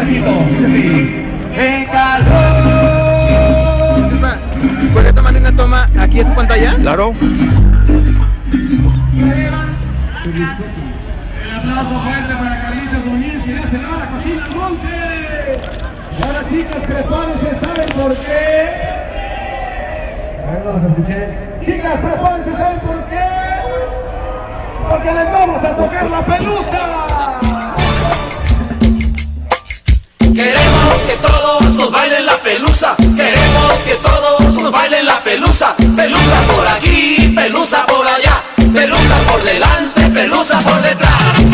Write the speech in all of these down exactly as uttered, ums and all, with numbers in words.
repito, sí. ¡Qué calor! Disculpa, ¿podría tomar una toma aquí en su pantalla? Claro. El aplauso fuerte para Carlitos Muñiz, que ya se le va la cochina al monte. Y ahora, chicas, prepárense, ¿saben por qué? A ver, no los escuché. Chicas, prepárense, ¿saben por qué? Porque les vamos a tocar la pelusa. Queremos que todos nos bailen la pelusa. Queremos que todos nos bailen la pelusa. Pelusa por aquí, pelusa por allá. Pelusa por delante, pelusa por detrás.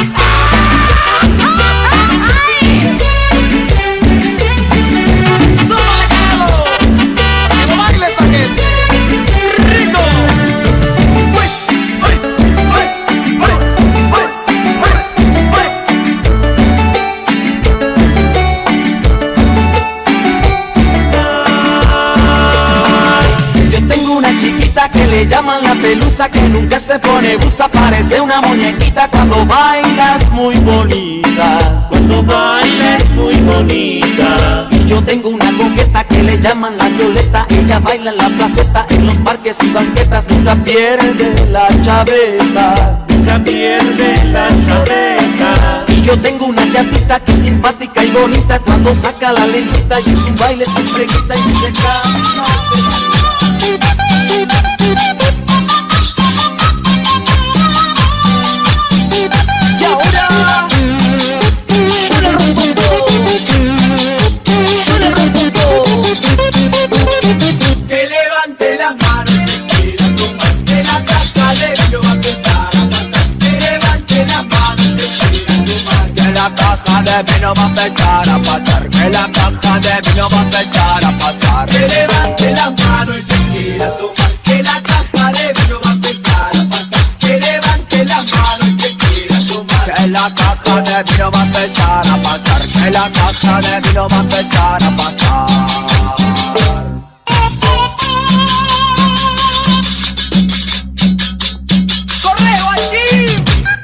Que le llaman la pelusa, que nunca se pone busa, parece una muñequita. Cuando baila es muy bonita, cuando baila es muy bonita. Y yo tengo una coqueta que le llaman la Violeta. Ella baila en la placeta, en los parques y banquetas. Nunca pierde la chaveta, nunca pierde la chaveta. Y yo tengo una chatita que es simpática y bonita. Cuando saca la lengüita y en su baile siempre grita y se calma. Y ahora suena el rumbo, suena el rumbo. Que levante las manos y que quiera tomar, que la caja de vino va a empezar a pasar. Que levante las manos y que quiera tomar, que la caja de vino va a empezar a pasar. Que la caja de vino va a empezar a pasar. Que levante las manos y que quiera tomar, que la caja de vino va a empezar a pasar. Que levante las manos y que quiera tomar, que la caja de vino va a empezar a pasar. Que la caja de vino va a empezar a pasar. ¡Correo allí!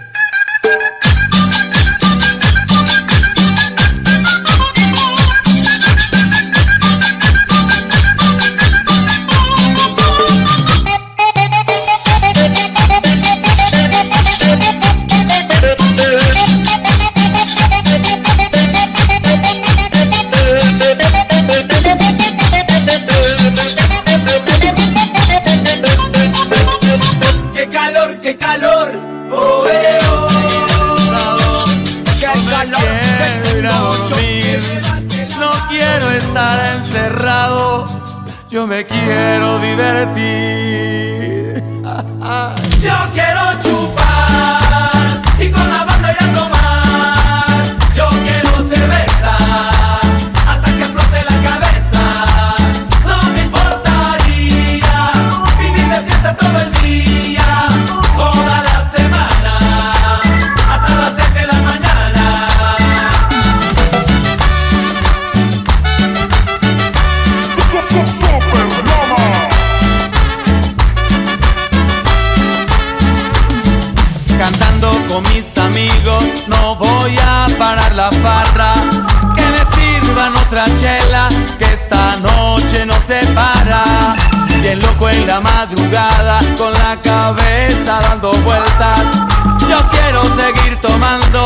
Yo me quiero divertir. Yo quiero chupar y con la banda ya tomar. Yo quiero cerveza hasta que explote la cabeza. No me importaría vivir de fiesta todo el día, toda la semana, hasta las seis de la mañana. Sí, sí, sí, sí. Cantando con mis amigos, no voy a parar la farra. Que me sirvan otra chela, que esta noche no se para. Bien loco en la madrugada, con la cabeza dando vueltas. Yo quiero seguir tomando